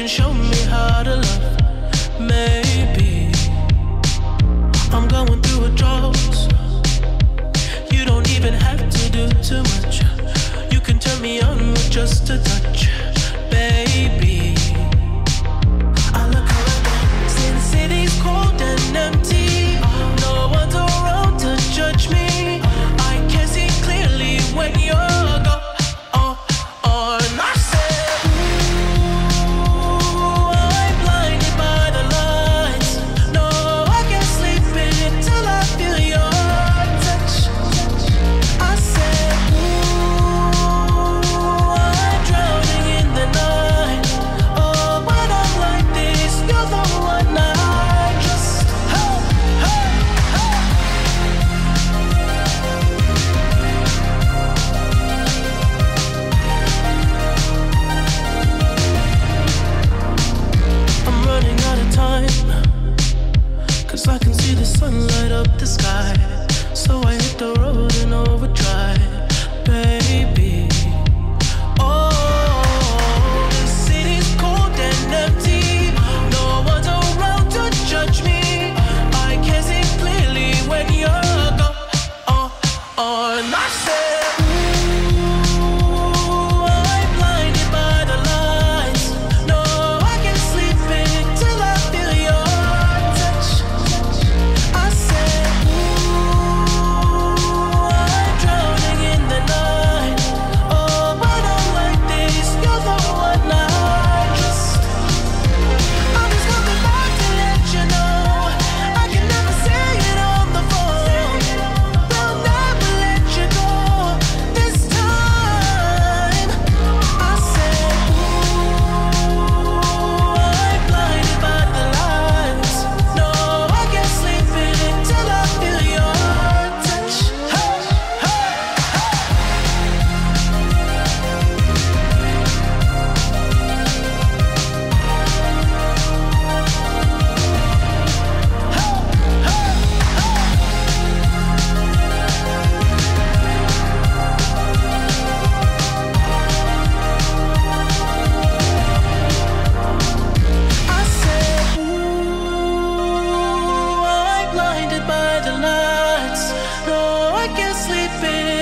show me how to love. Maybe I'm going through withdrawals. You don't even have to do too much. You can turn me on with just a touch, baby. I look around, see the city's cold and empty. No one's around to judge me. I can see clearly when you're gone. I said, ooh, I'm blinded by the lights. No, I can't sleep until I feel your touch. I said, ooh, I'm drowning in the night. Oh, when I'm like this, you're the one I just, hey, hey, hey. I'm running out of time, 'cause I can see the sun light up the sky. So I hit the road in overdrive, baby. Oh, the city's cold and empty. No one's around to judge me. I can see clearly when you're gone. And I said, ooh, I'm blinded by the lights. No, I can't sleep until I feel your touch. I said, ooh, I'm drowning in the night. Oh, when I'm like this, you're the one I just. I'm just coming back to let you know I can never say it on the phone. Will never let you go this time. I said, ooh, I'm blinded by the lights. No, I can't sleep until I feel your touch. Hey, hey, I said, ooh, I'm blinded by the lights. No, I can't sleep